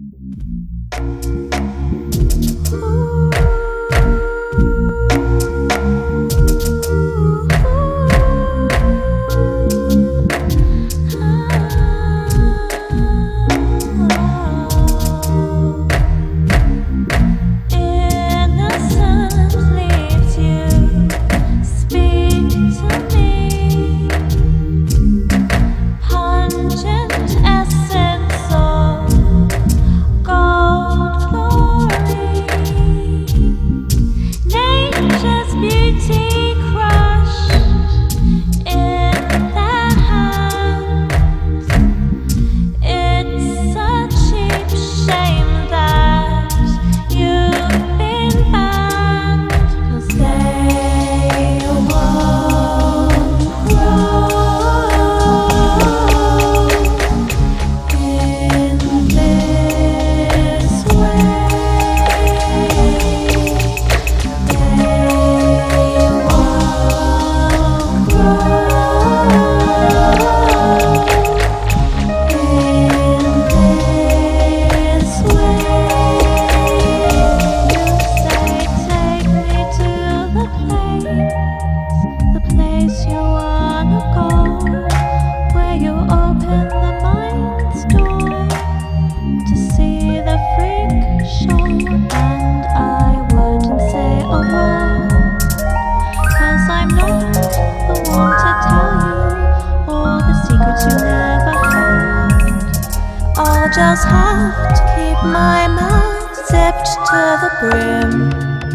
Just have to keep my mouth zipped to the brim.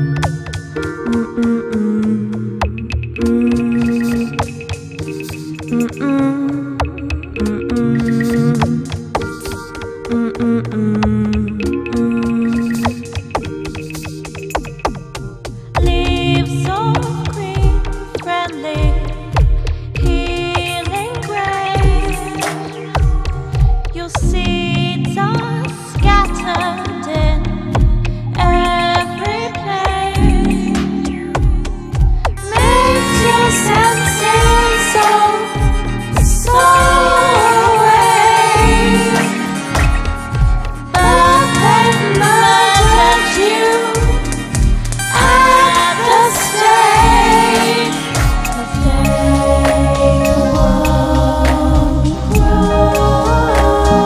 Leaves of green, friendly, healing grace. You'll see scattered in every place. Makes your senses so away. But they've murdered you at the stake. 'Cause they won't grow.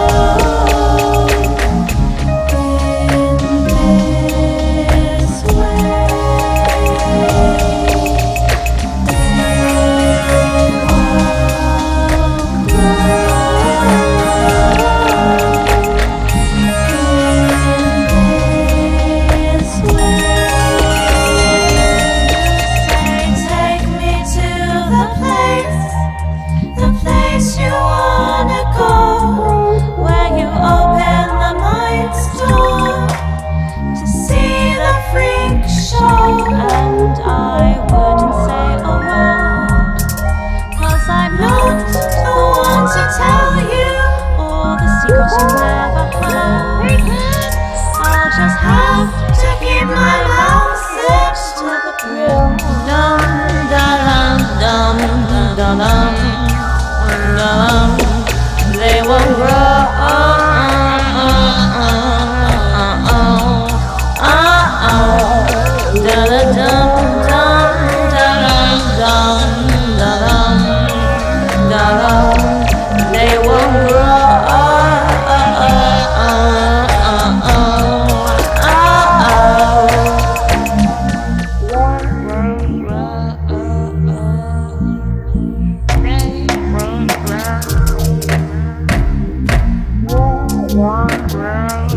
And I wouldn't say a word, 'cause I'm not the one to tell you all the secrets you never heard. I'll just have to keep my mouth zipped to the brim. Dum da dum dum da dum dum. They won't grow. Da da dum dum da dum dum da dum da dum. They won't grow. They won't grow.